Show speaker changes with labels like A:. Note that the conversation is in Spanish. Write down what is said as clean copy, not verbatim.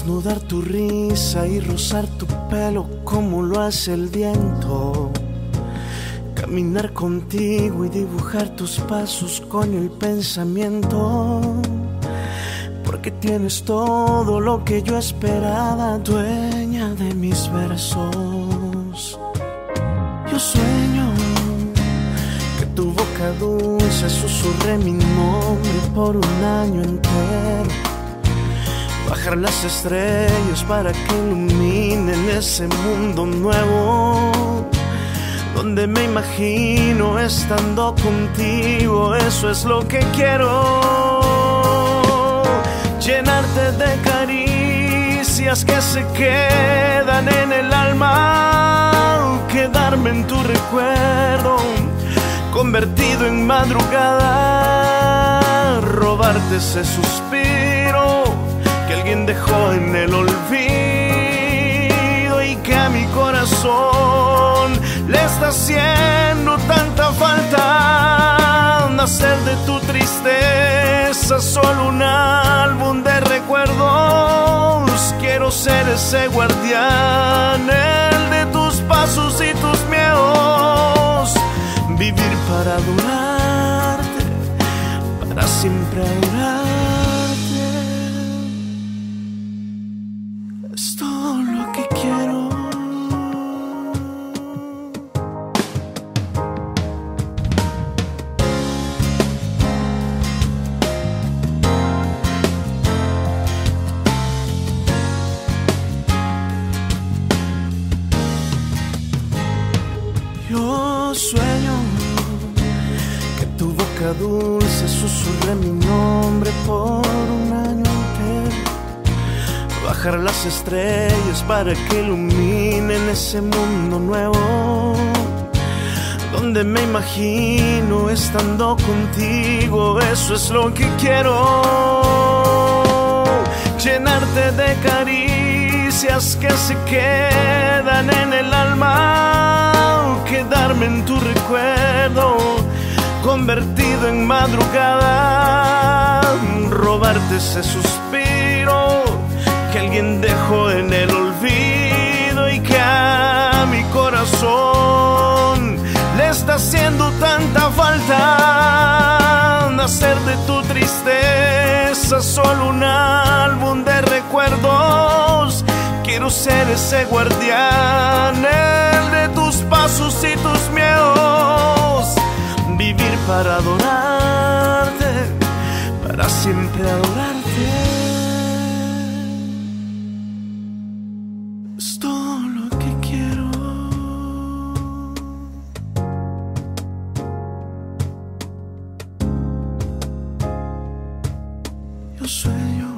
A: desnudar tu risa y rozar tu pelo como lo hace el viento. Caminar contigo y dibujar tus pasos con el pensamiento. Porque tienes todo lo que yo esperaba, dueña de mis versos. Yo sueño que tu boca dulce susurre mi nombre por un año entero. Bajar las estrellas para que iluminen ese mundo nuevo, donde me imagino estando contigo. Eso es lo que quiero. Llenarte de caricias que se quedan en el alma. Quedarme en tu recuerdo, convertido en madrugada. Robarte ese suspiro que alguien dejó en el olvido y que a mi corazón le está haciendo tanta falta. Nacer de tu tristeza, solo un álbum de recuerdos. Quiero ser ese guardián, el de tus pasos y tus miedos. Vivir para adorarte, para siempre adorarte. Es todo lo que quiero. Yo sueño que tu boca dulce susurre mi nombre por un año entero. Bajar las estrellas para que iluminen ese mundo nuevo, donde me imagino estando contigo. Eso es lo que quiero. Llenarte de caricias que se quedan en el alma. Quedarme en tu recuerdo, convertido en madrugada. Robarte ese suspiro que alguien dejó en el olvido y que a mi corazón le está haciendo tanta falta. Nacer de tu tristeza, solo un álbum de recuerdos. Quiero ser ese guardián, el de tus pasos y tus miedos. Vivir para adorarte, para siempre adorarte. Es todo lo que quiero. Yo sueño